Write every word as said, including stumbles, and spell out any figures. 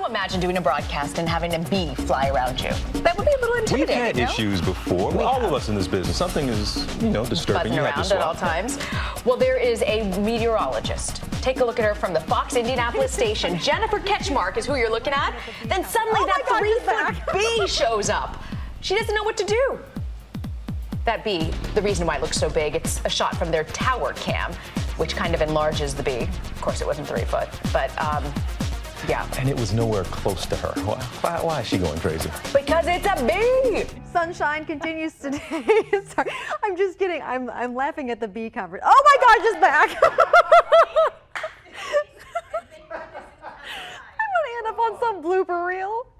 imagine doing a broadcast and having a bee fly around you? That would be a little intimidating. We've had no? issues before. Well, all of us in this business. Something is, you know, disturbing. Buzzing You have to around swap at all times. Well, there is a meteorologist. Take a look at her from the Fox Indianapolis station. Jennifer Ketchmark is who you're looking at. Then suddenly Oh my that God, three-foot bee shows up. She doesn't know what to do. That bee, the reason why it looks so big, it's a shot from their tower cam, which kind of enlarges the bee. Of course, it wasn't three foot, but um, yeah. And it was nowhere close to her. Why, why, why is she going crazy? Because it's a bee! Sunshine continues today. Sorry, I'm just kidding. I'm I'm laughing at the bee conference. Oh my gosh, it's back! I'm gonna end up on some blooper reel.